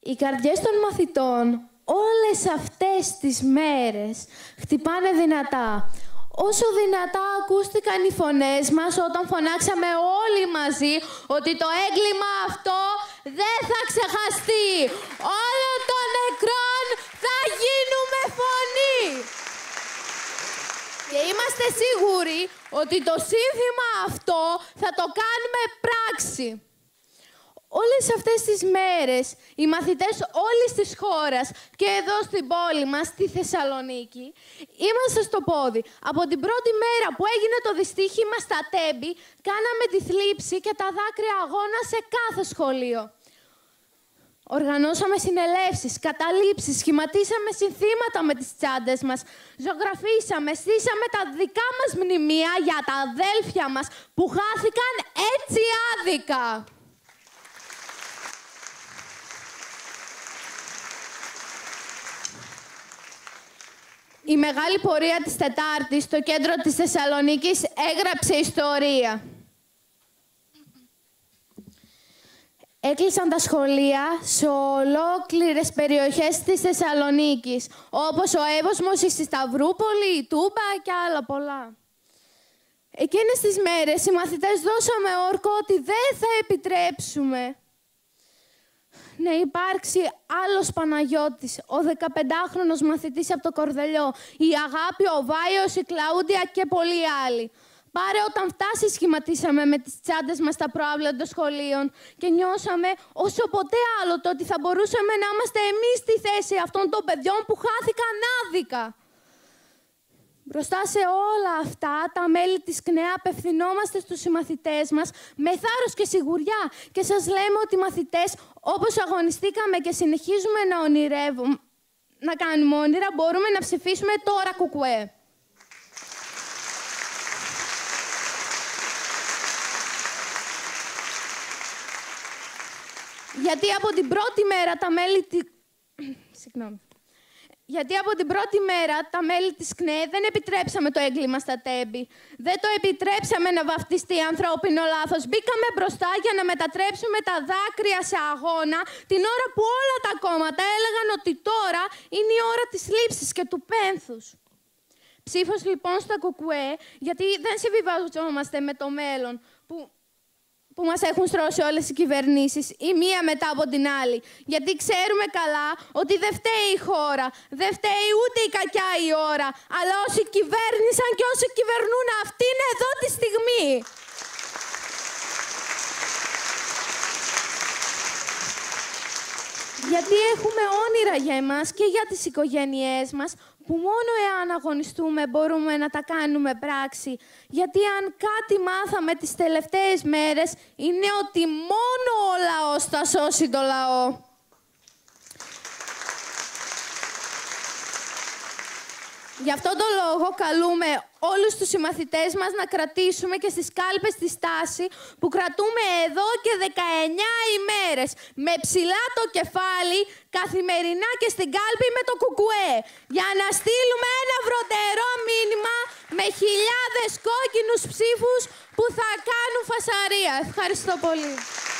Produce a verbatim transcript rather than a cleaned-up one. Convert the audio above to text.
Οι καρδιές των μαθητών όλες αυτές τις μέρες χτυπάνε δυνατά. Όσο δυνατά ακούστηκαν οι φωνές μας όταν φωνάξαμε όλοι μαζί ότι το έγκλημα αυτό δεν θα ξεχαστεί. Όλων των νεκρών θα γίνουμε φωνή. Και είμαστε σίγουροι ότι το σύνθημα αυτό θα το κάνουμε πράξη. Όλες αυτές τις μέρες, οι μαθητές όλης της χώρας και εδώ στην πόλη μας, στη Θεσσαλονίκη, είμαστε στο πόδι. Από την πρώτη μέρα που έγινε το δυστύχημα στα Τέμπη, κάναμε τη θλίψη και τα δάκρυα αγώνα σε κάθε σχολείο. Οργανώσαμε συνελεύσεις, καταλήψεις, σχηματίσαμε συνθήματα με τις τσάντες μας, ζωγραφίσαμε, στήσαμε τα δικά μας μνημεία για τα αδέλφια μας που χάθηκαν έτσι άδικα. Η μεγάλη πορεία της Τετάρτης στο κέντρο της Θεσσαλονίκης έγραψε ιστορία. Έκλεισαν τα σχολεία σε ολόκληρες περιοχές της Θεσσαλονίκης, όπως ο Εύωσμος, η Σταυρούπολη, η Τούμπα και άλλα πολλά. Εκείνες τις μέρες οι μαθητές δώσαμε όρκο ότι δεν θα επιτρέψουμε να υπάρξει άλλος Παναγιώτης, ο δεκαπεντάχρονος μαθητής από το Κορδελιό, η Αγάπη, ο Βάιος, η Κλαούντια και πολλοί άλλοι. Πάρε όταν φτάσει σχηματίσαμε με τις τσάντες μας τα προάβλα των σχολείων και νιώσαμε όσο ποτέ άλλοτε ότι θα μπορούσαμε να είμαστε εμείς στη θέση αυτών των παιδιών που χάθηκαν άδικα. Μπροστά σε όλα αυτά, τα μέλη της ΚΝΕΑ απευθυνόμαστε στους συμμαθητές μας με θάρρος και σιγουριά και σας λέμε ότι οι μαθητές, όπως αγωνιστήκαμε και συνεχίζουμε να ονειρεύουμε, να κάνουμε όνειρα, μπορούμε να ψηφίσουμε τώρα κουκουέ. Γιατί από την πρώτη μέρα τα μέλη της... Συγγνώμη. Γιατί από την πρώτη μέρα τα μέλη της ΚΝΕ δεν επιτρέψαμε το έγκλημα στα Τέμπη. Δεν το επιτρέψαμε να βαφτιστεί ανθρώπινο λάθος. Μπήκαμε μπροστά για να μετατρέψουμε τα δάκρυα σε αγώνα την ώρα που όλα τα κόμματα έλεγαν ότι τώρα είναι η ώρα της λήψης και του πένθους. Ψήφος λοιπόν στα κουκουέ, γιατί δεν συμβιβαζόμαστε με το μέλλον που... που μας έχουν στρώσει όλες οι κυβερνήσεις, η μία μετά από την άλλη. Γιατί ξέρουμε καλά ότι δεν φταίει η χώρα, δεν φταίει ούτε η κακιά η ώρα, αλλά όσοι κυβέρνησαν και όσοι κυβερνούν αυτήν εδώ τη στιγμή. Γιατί έχουμε όνειρα για εμάς και για τις οικογένειές μας, που μόνο εάν αγωνιστούμε μπορούμε να τα κάνουμε πράξη. Γιατί αν κάτι μάθαμε τις τελευταίες μέρες, είναι ότι μόνο ο λαός θα σώσει το λαό. Γι' αυτόν τον λόγο καλούμε όλους τους συμμαθητές μας να κρατήσουμε και στις κάλπες τη στάση που κρατούμε εδώ και δεκαεννιά ημέρες, με ψηλά το κεφάλι, καθημερινά και στην κάλπη με το κουκουέ, για να στείλουμε ένα βροντερό μήνυμα με χιλιάδες κόκκινους ψήφους που θα κάνουν φασαρία. Ευχαριστώ πολύ.